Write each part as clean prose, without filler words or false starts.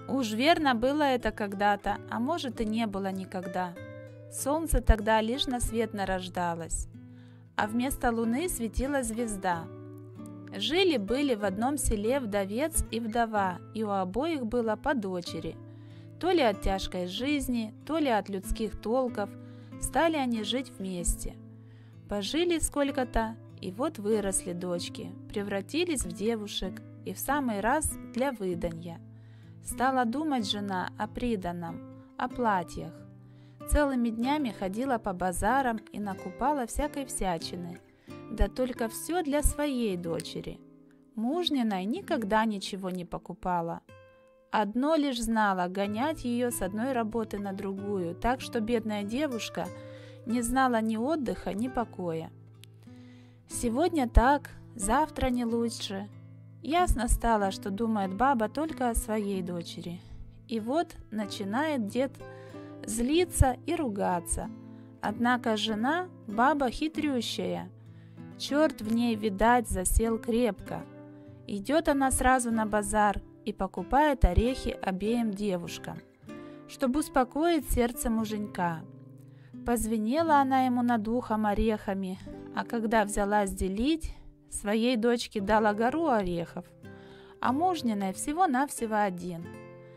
Уж верно было это когда-то, а может и не было никогда. Солнце тогда лишь на свет нарождалось, а вместо луны светила звезда. Жили-были в одном селе вдовец и вдова, и у обоих было по дочери. То ли от тяжкой жизни, то ли от людских толков, стали они жить вместе. Пожили сколько-то, и вот выросли дочки, превратились в девушек, и в самый раз для выданья. Стала думать жена о приданом, о платьях. Целыми днями ходила по базарам и накупала всякой всячины, да только все для своей дочери. Мужниной никогда ничего не покупала. Одно лишь знала — гонять ее с одной работы на другую, так что бедная девушка не знала ни отдыха, ни покоя. Сегодня так, завтра не лучше. Ясно стало, что думает баба только о своей дочери. И вот начинает дед злиться и ругаться. Однако жена – баба хитрющая. Черт в ней, видать, засел крепко. Идет она сразу на базар и покупает орехи обеим девушкам, чтобы успокоить сердце муженька. Позвенела она ему над ухом орехами, а когда взялась делить, своей дочке дала гору орехов, а мужниной всего-навсего один.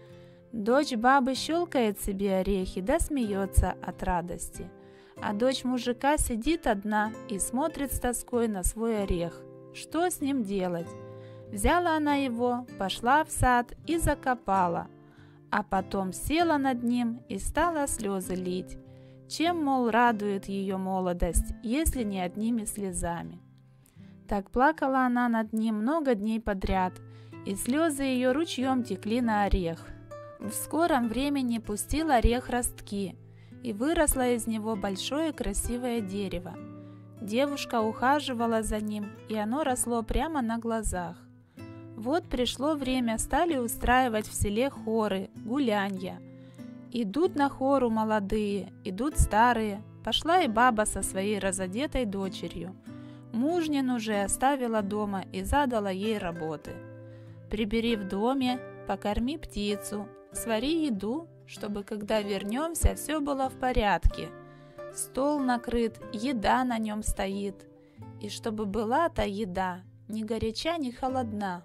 Дочь бабы щелкает себе орехи, да смеется от радости, а дочь мужика сидит одна и смотрит с тоской на свой орех. Что с ним делать? Взяла она его, пошла в сад и закопала, а потом села над ним и стала слезы лить. Чем, мол, радует ее молодость, если не одними слезами? Так плакала она над ним много дней подряд, и слезы ее ручьем текли на орех. В скором времени пустил орех ростки, и выросло из него большое красивое дерево. Девушка ухаживала за ним, и оно росло прямо на глазах. Вот пришло время, стали устраивать в селе хоры, гулянья. Идут на хору молодые, идут старые. Пошла и баба со своей разодетой дочерью. Мужнину уже оставила дома и задала ей работы. Прибери в доме, покорми птицу, свари еду, чтобы, когда вернемся, все было в порядке. Стол накрыт, еда на нем стоит. И чтобы была та еда ни горяча, ни холодна.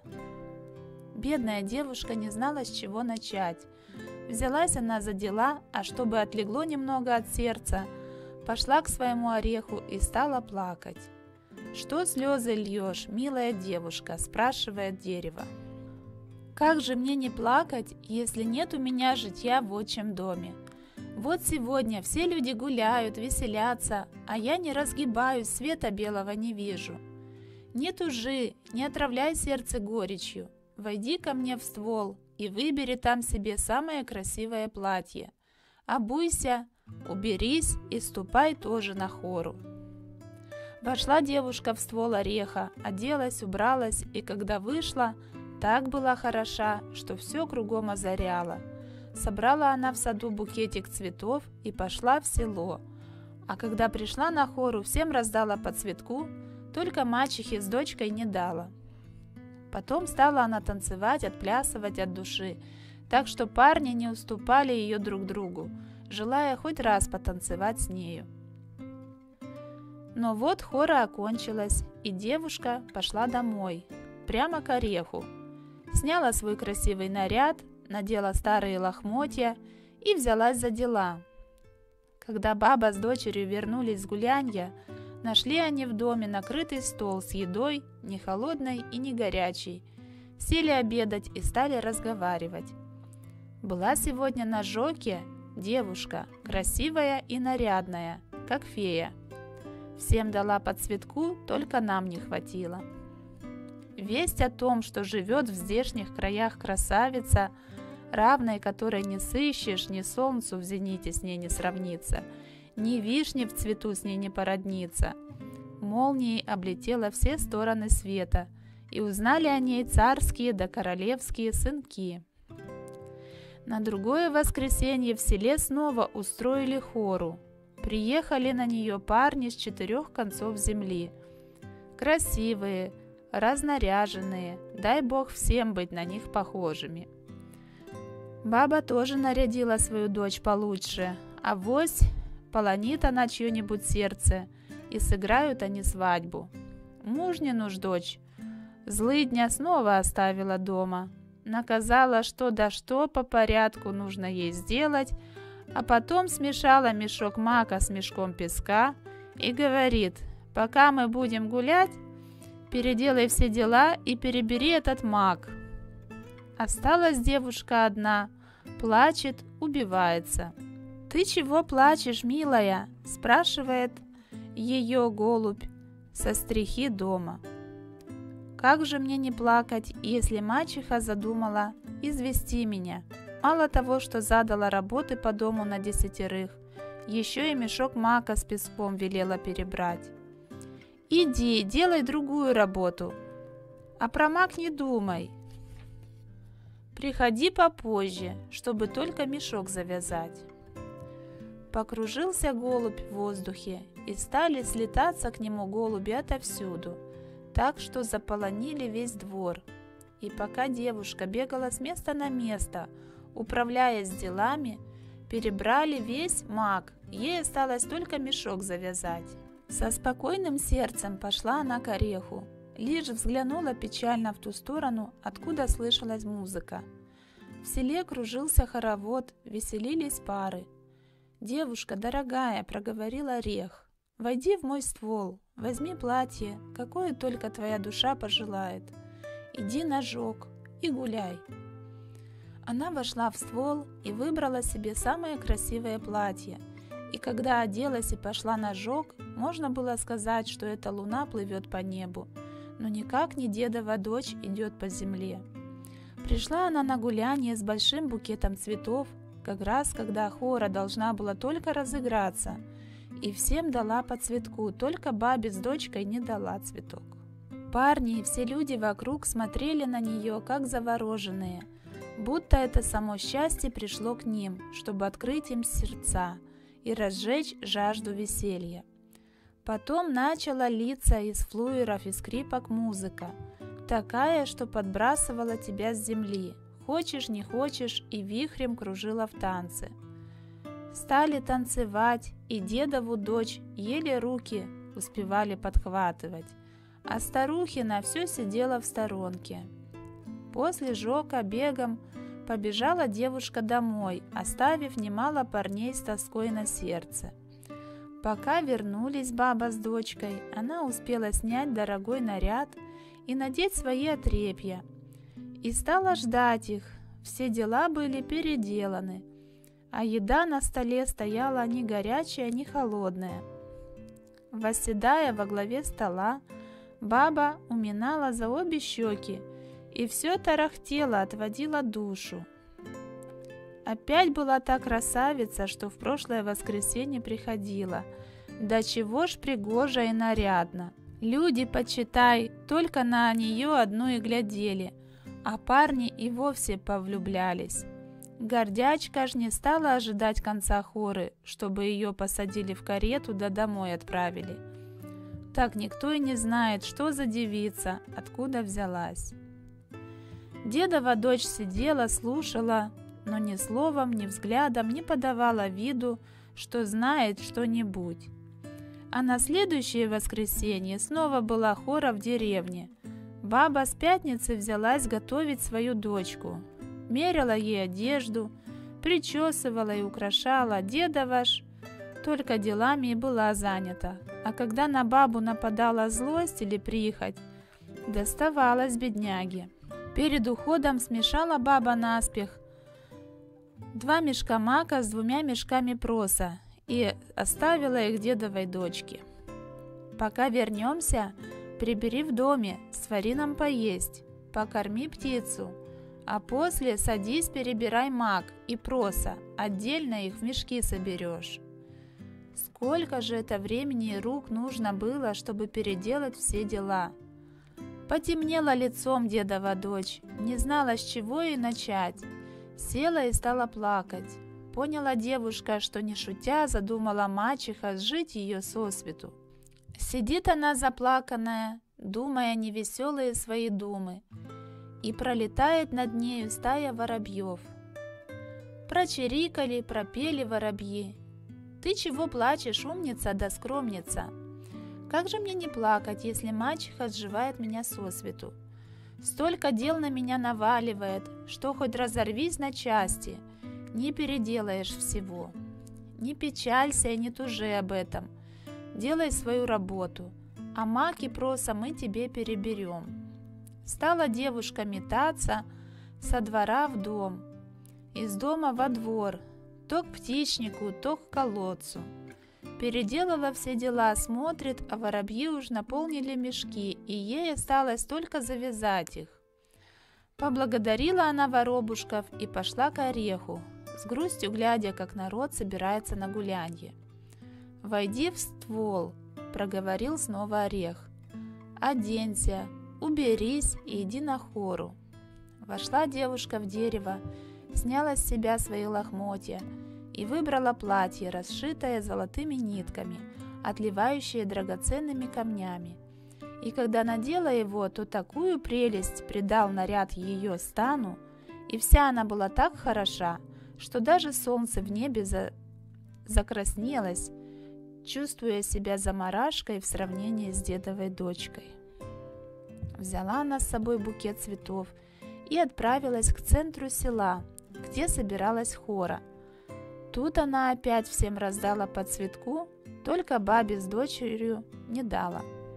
Бедная девушка не знала, с чего начать. Взялась она за дела, а чтобы отлегло немного от сердца, пошла к своему ореху и стала плакать. «Что слезы льешь, милая девушка?» – спрашивает дерево. «Как же мне не плакать, если нет у меня житья в отчим доме? Вот сегодня все люди гуляют, веселятся, а я не разгибаюсь, света белого не вижу. Не тужи, не отравляй сердце горечью. Войди ко мне в ствол и выбери там себе самое красивое платье. Обуйся, уберись и ступай тоже на хору». Вошла девушка в ствол ореха, оделась, убралась, и когда вышла, так была хороша, что все кругом озаряла. Собрала она в саду букетик цветов и пошла в село. А когда пришла на хору, всем раздала по цветку, только мачехе с дочкой не дала. Потом стала она танцевать, отплясывать от души, так что парни не уступали ее друг другу, желая хоть раз потанцевать с нею. Но вот хора окончилась, и девушка пошла домой, прямо к ореху. Сняла свой красивый наряд, надела старые лохмотья и взялась за дела. Когда баба с дочерью вернулись с гулянья, нашли они в доме накрытый стол с едой, не холодной и не горячей. Сели обедать и стали разговаривать. Была сегодня на Жоке девушка, красивая и нарядная, как фея. Всем дала по цветку, только нам не хватило. Весть о том, что живет в здешних краях красавица, равной которой не сыщешь, ни солнцу в зените с ней не сравнится, ни вишни в цвету с ней не породнится, молнией облетела все стороны света, и узнали о ней царские да королевские сынки. На другое воскресенье в селе снова устроили хору. Приехали на нее парни с 4 концов земли. Красивые, разнаряженные, дай бог всем быть на них похожими. Баба тоже нарядила свою дочь получше, авось полонит она чье-нибудь сердце, и сыграют они свадьбу. Мужнину ж дочь злыдня снова оставила дома, наказала что да что по порядку нужно ей сделать, а потом смешала мешок мака с мешком песка и говорит: пока мы будем гулять, переделай все дела и перебери этот мак. Осталась девушка одна, плачет, убивается. «Ты чего плачешь, милая?» – спрашивает ее голубь со стрехи дома. «Как же мне не плакать, если мачеха задумала извести меня? Мало того, что задала работы по дому на 10, еще и мешок мака с песком велела перебрать. Иди, делай другую работу, а про мак не думай. Приходи попозже, чтобы только мешок завязать». Покружился голубь в воздухе, и стали слетаться к нему голуби отовсюду, так что заполонили весь двор. И пока девушка бегала с места на место, управляясь делами, перебрали весь мак, ей осталось только мешок завязать. Со спокойным сердцем пошла она к ореху, лишь взглянула печально в ту сторону, откуда слышалась музыка. В селе кружился хоровод, веселились пары. «Девушка, дорогая», — проговорил орех, — «войди в мой ствол, возьми платье, какое только твоя душа пожелает. Иди на жог и гуляй». Она вошла в ствол и выбрала себе самое красивое платье, и когда оделась и пошла на жог, можно было сказать, что эта луна плывет по небу, но никак не дедова дочь идет по земле. Пришла она на гуляние с большим букетом цветов, как раз когда хора должна была только разыграться, и всем дала по цветку, только бабе с дочкой не дала цветок. Парни и все люди вокруг смотрели на нее, как завороженные, будто это само счастье пришло к ним, чтобы открыть им сердца и разжечь жажду веселья. Потом начала литься из флуеров и скрипок музыка, такая, что подбрасывала тебя с земли, хочешь не хочешь, и вихрем кружила в танце. Стали танцевать, и дедову дочь еле руки успевали подхватывать, а старухина все сидела в сторонке. После жога бегом побежала девушка домой, оставив немало парней с тоской на сердце. Пока вернулись баба с дочкой, она успела снять дорогой наряд и надеть свои отрепья, и стала ждать их. Все дела были переделаны, а еда на столе стояла ни горячая, ни холодная. Восседая во главе стола, баба уминала за обе щеки и все тарахтела, отводила душу. Опять была та красавица, что в прошлое воскресенье приходила. Да чего ж пригожа и нарядно! Люди, почитай, только на нее одну и глядели, а парни и вовсе повлюблялись. Гордячка ж не стала ожидать конца хоры, чтобы ее посадили в карету да домой отправили. Так никто и не знает, что за девица, откуда взялась. Дедова дочь сидела, слушала, но ни словом, ни взглядом не подавала виду, что знает что-нибудь. А на следующее воскресенье снова была хора в деревне. Баба с пятницы взялась готовить свою дочку. Мерила ей одежду, причесывала и украшала. Дедова ж только делами и была занята. А когда на бабу нападала злость или прихоть, доставалась бедняге. Перед уходом смешала баба наспех 2 мешка мака с 2 мешками проса и оставила их дедовой дочке. «Пока вернемся, прибери в доме, свари нам поесть, покорми птицу, а после садись, перебирай мак и проса, отдельно их в мешки соберешь». Сколько же это времени и рук нужно было, чтобы переделать все дела. Потемнело лицом дедова дочь, не знала, с чего и начать. Села и стала плакать. Поняла девушка, что не шутя задумала мачеха сжить ее сосвету. Сидит она заплаканная, думая невеселые свои думы, и пролетает над нею стая воробьев. Прочирикали, пропели воробьи. Ты чего плачешь, умница да скромница? Как же мне не плакать, если мачеха сживает меня сосвету? Столько дел на меня наваливает, что хоть разорвись на части, не переделаешь всего. Не печалься и не тужи об этом. Делай свою работу, а мак и проса мы тебе переберем. Стала девушка метаться со двора в дом, из дома во двор, то к птичнику, то к колодцу. Переделала все дела, смотрит, а воробьи уж наполнили мешки, и ей осталось только завязать их. Поблагодарила она воробушков и пошла к ореху, с грустью глядя, как народ собирается на гулянье. «Войди в ствол», — проговорил снова орех. «Оденься, уберись и иди на хору». Вошла девушка в дерево, сняла с себя свои лохмотья и выбрала платье, расшитое золотыми нитками, отливающее драгоценными камнями. И когда надела его, то такую прелесть придал наряд ее стану, и вся она была так хороша, что даже солнце в небе закраснелось, чувствуя себя замарашкой в сравнении с дедовой дочкой. Взяла она с собой букет цветов и отправилась к центру села, где собиралась хора. Тут она опять всем раздала по цветку, только бабе с дочерью не дала.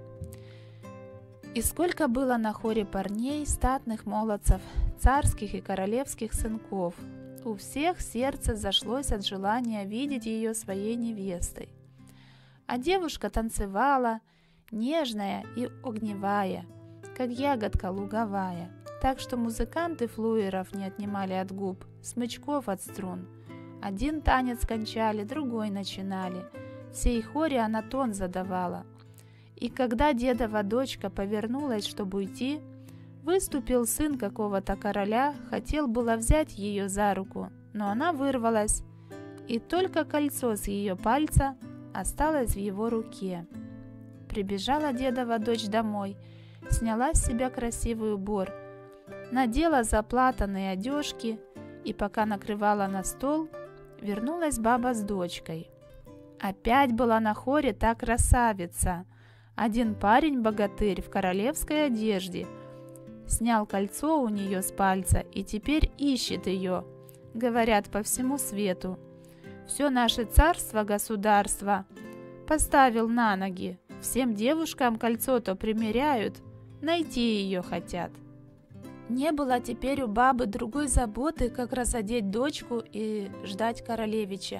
И сколько было на хоре парней, статных молодцев, царских и королевских сынков, у всех сердце зашлось от желания видеть ее своей невестой. А девушка танцевала, нежная и огневая, как ягодка луговая, так что музыканты флуеров не отнимали от губ, смычков от струн. Один танец кончали, другой начинали. Всей хоре она тон задавала. И когда дедова дочка повернулась, чтобы уйти, выступил сын какого-то короля, хотел было взять ее за руку, но она вырвалась, и только кольцо с ее пальца осталось в его руке. Прибежала дедова дочь домой, сняла с себя красивый убор, надела заплатанные одежки, и пока накрывала на стол, вернулась баба с дочкой. Опять была на хоре та красавица. Один парень-богатырь в королевской одежде снял кольцо у нее с пальца и теперь ищет ее, говорят, по всему свету. Все наше царство-государство поставил на ноги. Всем девушкам кольцо то примеряют, найти ее хотят. Не было теперь у бабы другой заботы, как разодеть дочку и ждать королевича.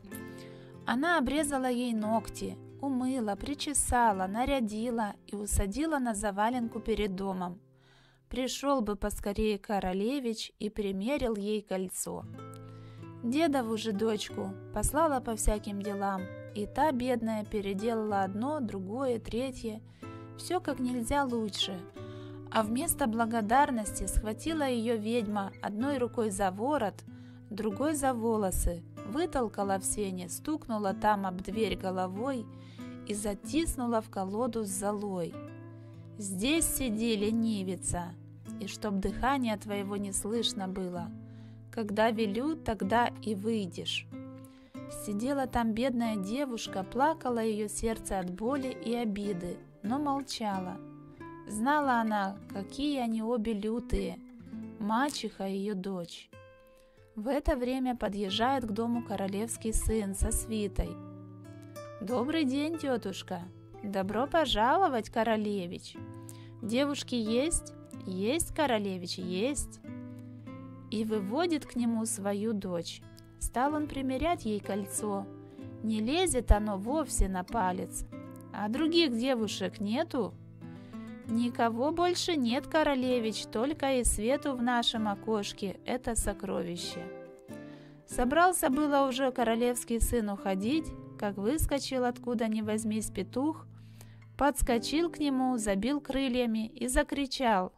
Она обрезала ей ногти, умыла, причесала, нарядила и усадила на заваленку перед домом. Пришел бы поскорее королевич и примерил ей кольцо. Дедову же дочку послала по всяким делам, и та, бедная, переделала одно, другое, третье, все как нельзя лучше. А вместо благодарности схватила ее ведьма одной рукой за ворот, другой за волосы, вытолкала в сене, стукнула там об дверь головой и затиснула в колоду с золой. «Здесь сиди, ленивица, и чтоб дыхание твоего не слышно было. Когда велю, тогда и выйдешь». Сидела там бедная девушка, плакала ее сердце от боли и обиды, но молчала. Знала она, какие они обе лютые, мачеха и ее дочь. В это время подъезжает к дому королевский сын со свитой. «Добрый день, тетушка! Добро пожаловать, королевич! Девушки есть? Есть, королевич, есть!» И выводит к нему свою дочь. Стал он примерять ей кольцо. Не лезет оно вовсе на палец. «А других девушек нету?» «Никого больше нет, королевич, только и свету в нашем окошке, это сокровище». Собрался было уже королевский сын уходить, как выскочил откуда ни возьмись петух, подскочил к нему, забил крыльями и закричал: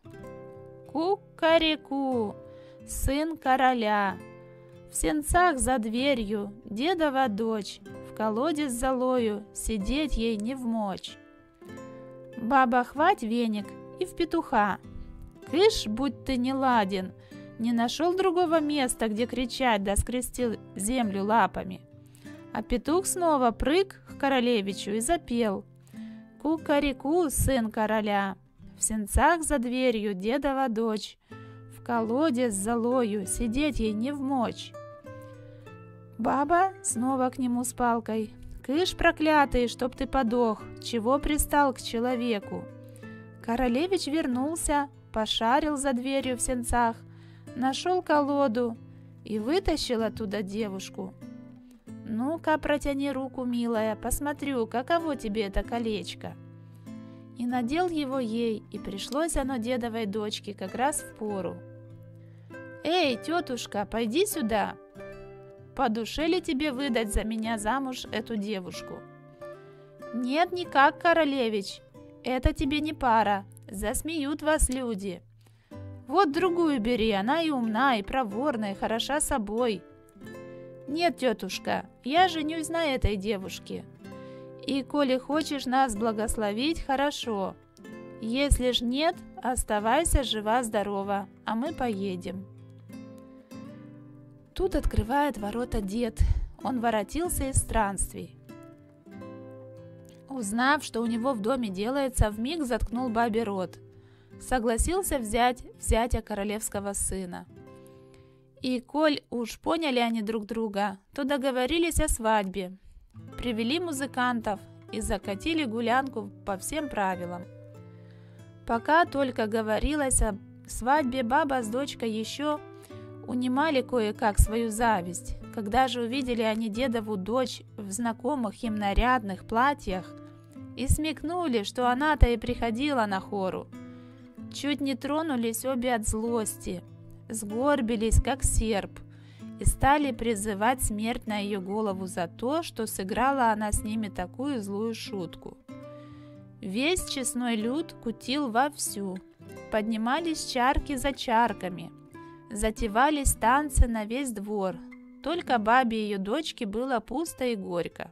«Ку-ка-ре-ку, сын короля! В сенцах за дверью дедова дочь, в колоде с золою сидеть ей не вмочь». Баба хвать веник и в петуха. «Кыш, будь ты не ладен, Не нашел другого места, где кричать, да скрестил землю лапами. А петух снова прыг к королевичу и запел: «Ку-ка-ри-ку, сын короля, в сенцах за дверью дедова дочь, в колодец золою сидеть ей не вмочь». Баба снова к нему с палкой: «Кыш, проклятый, чтоб ты подох, чего пристал к человеку?» Королевич вернулся, пошарил за дверью в сенцах, нашел колоду и вытащил оттуда девушку. «Ну-ка, протяни руку, милая, посмотрю, каково тебе это колечко». И надел его ей, и пришлось оно дедовой дочке как раз в пору. «Эй, тетушка, пойди сюда! По душе ли тебе выдать за меня замуж эту девушку?» «Нет, никак, королевич, это тебе не пара, засмеют вас люди. Вот другую бери, она и умна, и проворна, и хороша собой». «Нет, тетушка, я женюсь на этой девушке. И коли хочешь нас благословить, хорошо. Если ж нет, оставайся жива-здорова, а мы поедем». Тут открывает ворота дед. Он воротился из странствий. Узнав, что у него в доме делается, вмиг заткнул бабе рот. Согласился взять зятя королевского сына. И коль уж поняли они друг друга, то договорились о свадьбе. Привели музыкантов и закатили гулянку по всем правилам. Пока только говорилось о свадьбе, баба с дочкой еще унимали кое-как свою зависть. Когда же увидели они дедову дочь в знакомых им нарядных платьях и смекнули, что она-то и приходила на хору, чуть не тронулись обе от злости, сгорбились, как серп, и стали призывать смерть на ее голову за то, что сыграла она с ними такую злую шутку. Весь честной люд кутил вовсю, поднимались чарки за чарками, затевались танцы на весь двор, только бабе и ее дочке было пусто и горько.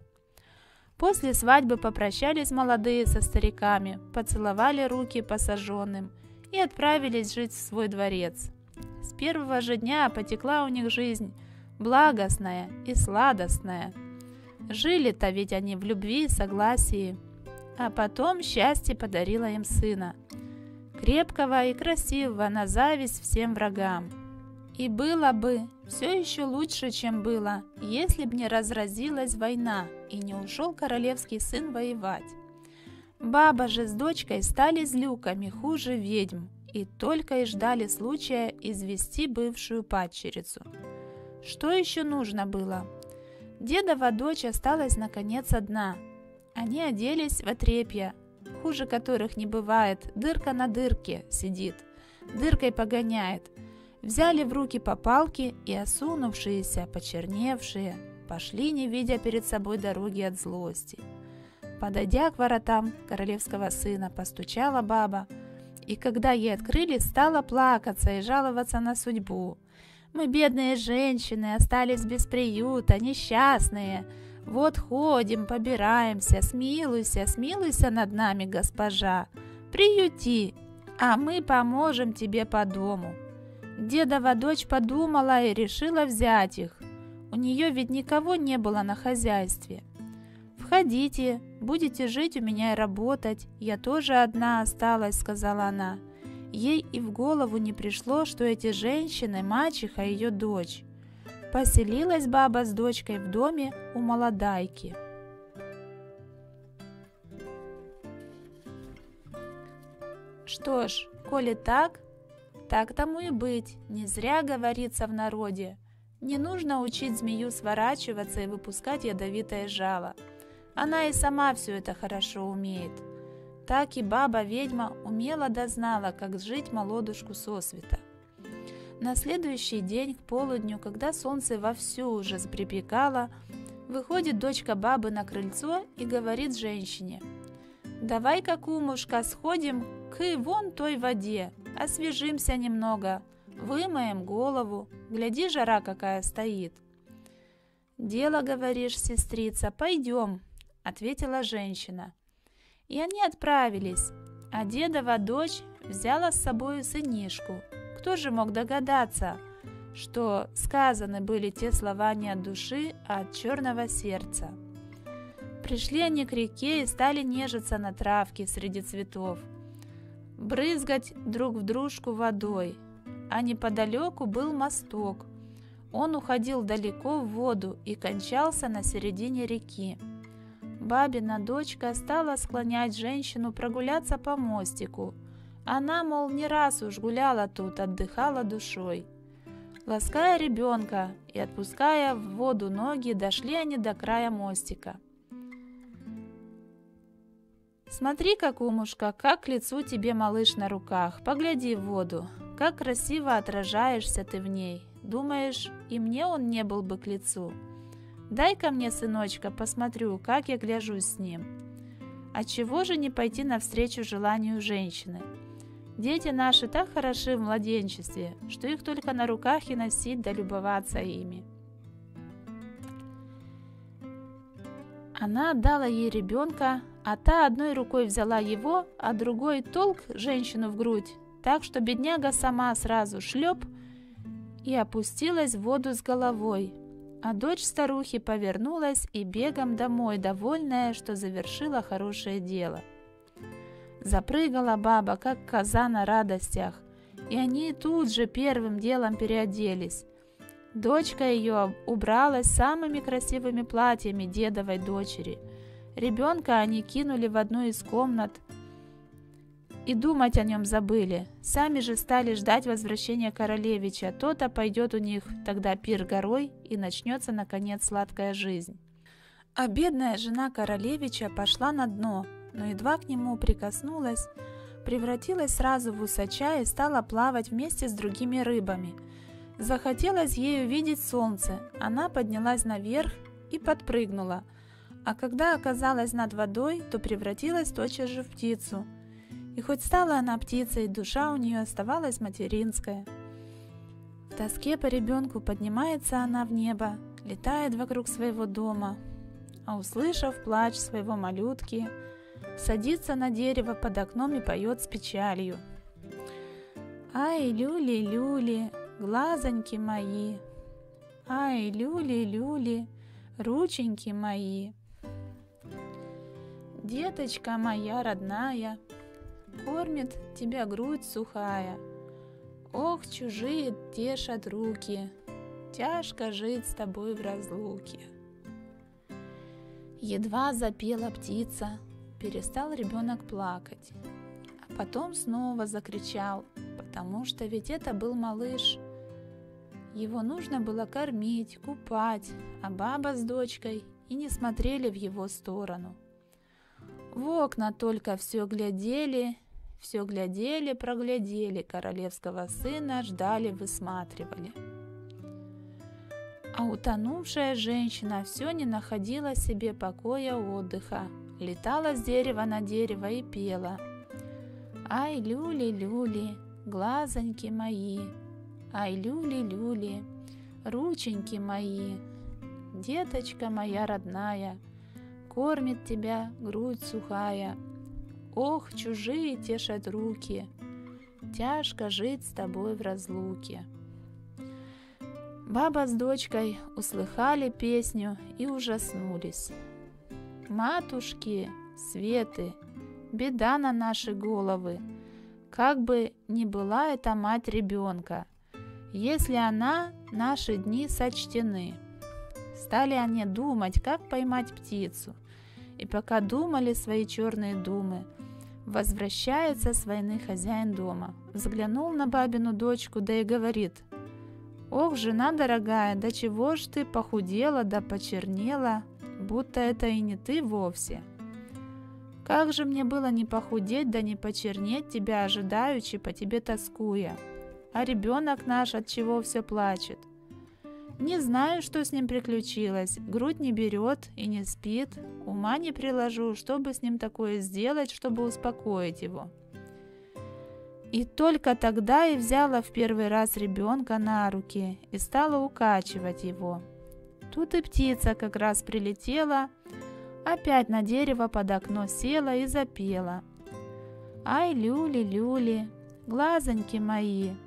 После свадьбы попрощались молодые со стариками, поцеловали руки посаженным и отправились жить в свой дворец. С первого же дня потекла у них жизнь благостная и сладостная. Жили-то ведь они в любви и согласии. А потом счастье подарило им сына, крепкого и красивого на зависть всем врагам. И было бы все еще лучше, чем было, если б не разразилась война и не ушел королевский сын воевать. Баба же с дочкой стали злюками хуже ведьм и только и ждали случая извести бывшую падчерицу. Что еще нужно было? Дедова дочь осталась наконец одна. Они оделись в отрепья, хуже которых не бывает, дырка на дырке сидит, дыркой погоняет. Взяли в руки по палке и осунувшиеся, почерневшие, пошли, не видя перед собой дороги от злости. Подойдя к воротам королевского сына, постучала баба, и когда ей открыли, стала плакаться и жаловаться на судьбу. «Мы, бедные женщины, остались без приюта, несчастные. Вот ходим, побираемся, смилуйся, смилуйся над нами, госпожа. Приюти, а мы поможем тебе по дому». Дедова дочь подумала и решила взять их. У нее ведь никого не было на хозяйстве. «Входите, будете жить у меня и работать. Я тоже одна осталась», — сказала она. Ей и в голову не пришло, что эти женщины — мачеха и ее дочь. Поселилась баба с дочкой в доме у молодайки. Что ж, коли так тому и быть. Не зря говорится в народе: не нужно учить змею сворачиваться и выпускать ядовитое жало. Она и сама все это хорошо умеет. Так и баба-ведьма умело дознала, как сжить молодушку сосвета. На следующий день к полудню, когда солнце вовсю уже припекало, выходит дочка бабы на крыльцо и говорит женщине: «Давай-ка, кумушка, сходим к вон той воде, освежимся немного, вымоем голову, гляди, жара какая стоит». «Дело, говоришь, сестрица, пойдем», — ответила женщина. И они отправились, а дедова дочь взяла с собою сынишку. Кто же мог догадаться, что сказаны были те слова не от души, а от черного сердца? Пришли они к реке и стали нежиться на травке среди цветов, брызгать друг в дружку водой, а неподалеку был мосток. Он уходил далеко в воду и кончался на середине реки. Бабина дочка стала склонять женщину прогуляться по мостику. Она, мол, не раз уж гуляла тут, отдыхала душой. Лаская ребенка и отпуская в воду ноги, дошли они до края мостика. «Смотри-ка, кумушка, как к лицу тебе малыш на руках, погляди в воду, как красиво отражаешься ты в ней. Думаешь, и мне он не был бы к лицу? Дай-ка мне, сыночка, посмотрю, как я гляжусь с ним. Отчего же не пойти навстречу желанию женщины? Дети наши так хороши в младенчестве, что их только на руках и носить да любоваться ими». Она отдала ей ребенка, а та одной рукой взяла его, а другой толк женщину в грудь, так что бедняга сама сразу шлеп и опустилась в воду с головой, а дочь старухи повернулась и бегом домой, довольная, что завершила хорошее дело. Запрыгала баба, как коза на радостях, и они тут же первым делом переоделись. Дочка ее убралась самыми красивыми платьями дедовой дочери. Ребенка они кинули в одну из комнат и думать о нем забыли. Сами же стали ждать возвращения королевича. То-то пойдет у них тогда пир горой, и начнется, наконец, сладкая жизнь. А бедная жена королевича пошла на дно, но едва к нему прикоснулась, превратилась сразу в усача и стала плавать вместе с другими рыбами. Захотелось ей увидеть солнце. Она поднялась наверх и подпрыгнула, а когда оказалась над водой, то превратилась тотчас же в птицу. И хоть стала она птицей, душа у нее оставалась материнская. В тоске по ребенку поднимается она в небо, летает вокруг своего дома, а услышав плач своего малютки, садится на дерево под окном и поет с печалью. «Ай, люли-люли, глазоньки мои, ай, люли-люли, рученьки мои, деточка моя родная, кормит тебя грудь сухая, ох, чужие тешат руки, тяжко жить с тобой в разлуке». Едва запела птица, перестал ребенок плакать, а потом снова закричал, потому что ведь это был малыш. Его нужно было кормить, купать, а баба с дочкой и не смотрели в его сторону. В окна только все глядели, проглядели, королевского сына ждали, высматривали. А утонувшая женщина все не находила себе покоя, отдыха, летала с дерева на дерево и пела: «Ай, люли-люли, глазоньки мои, ай, люли-люли, рученьки мои, деточка моя родная, кормит тебя грудь сухая, ох, чужие тешат руки, тяжко жить с тобой в разлуке». Баба с дочкой услыхали песню и ужаснулись. «Матушки, Светы, беда на наши головы, как бы ни была эта мать ребенка, если она наши дни сочтены». Стали они думать, как поймать птицу, и пока думали свои черные думы, возвращается с войны хозяин дома, взглянул на бабину дочку, да и говорит: «Ох, жена дорогая, да чего ж ты похудела да почернела, будто это и не ты вовсе. Как же мне было не похудеть да не почернеть, тебя ожидаючи, по тебе тоскуя. А ребенок наш от чего все плачет? Не знаю, что с ним приключилось, грудь не берет и не спит, ума не приложу, чтобы с ним такое сделать, чтобы успокоить его». И только тогда и взяла в первый раз ребенка на руки и стала укачивать его. Тут и птица как раз прилетела, опять на дерево под окно села и запела: «Ай, люли-люли, глазоньки мои,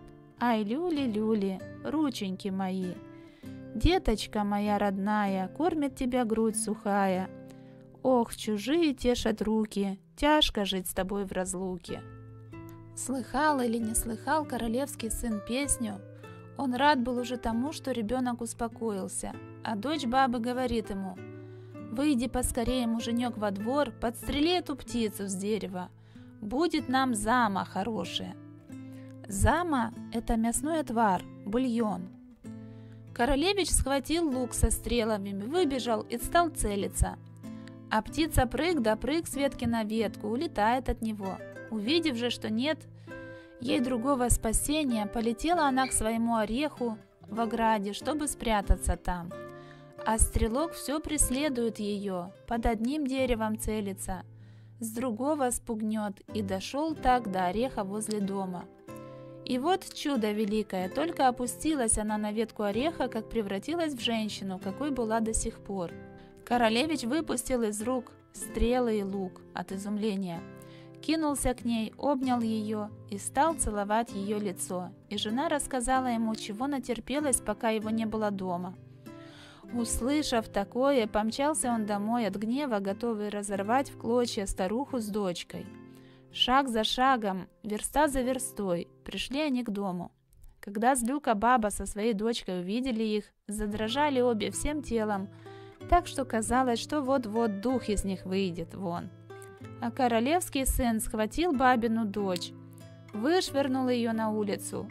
Ай, люли-люли, рученьки мои. Деточка моя родная, кормит тебя грудь сухая. Ох, чужие тешат руки, тяжко жить с тобой в разлуке. Слыхал или не слыхал королевский сын песню? Он рад был уже тому, что ребенок успокоился, а дочь бабы говорит ему: «Выйди поскорее, муженек, во двор, подстрели эту птицу с дерева. Будет нам зама хорошая». Зама – это мясной отвар, бульон. Королевич схватил лук со стрелами, выбежал и стал целиться. А птица прыг да прыг с ветки на ветку, улетает от него. Увидев же, что нет ей другого спасения, полетела она к своему ореху в ограде, чтобы спрятаться там. А стрелок все преследует ее, под одним деревом целится, с другого спугнет, и дошел так до ореха возле дома. И вот чудо великое, только опустилась она на ветку ореха, как превратилась в женщину, какой была до сих пор. Королевич выпустил из рук стрелы и лук от изумления, кинулся к ней, обнял ее и стал целовать ее лицо. И жена рассказала ему, чего натерпелась, пока его не было дома. Услышав такое, помчался он домой от гнева, готовый разорвать в клочья старуху с дочкой. Шаг за шагом, верста за верстой, пришли они к дому. Когда злюка баба со своей дочкой увидели их, задрожали обе всем телом, так что казалось, что вот-вот дух из них выйдет вон. А королевский сын схватил бабину дочь, вышвырнул ее на улицу,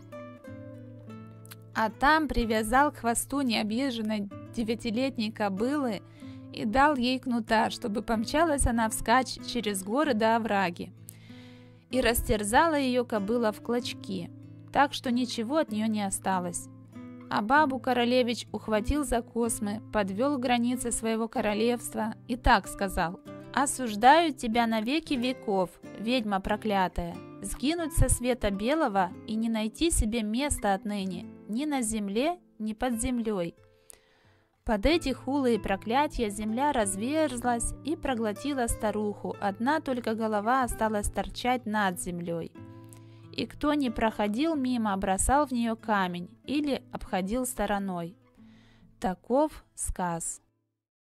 а там привязал к хвосту необъезженной 9-летней кобылы и дал ей кнута, чтобы помчалась она вскачь через горы до овраги. И растерзала ее кобыла в клочки, так что ничего от нее не осталось. А бабу королевич ухватил за космы, подвел к границе своего королевства и так сказал: «Осуждаю тебя на веки веков, ведьма проклятая, сгинуть со света белого и не найти себе места отныне ни на земле, ни под землей». Под эти хулы и проклятия земля разверзлась и проглотила старуху, одна только голова осталась торчать над землей. И кто не проходил мимо, бросал в нее камень или обходил стороной. Таков сказ.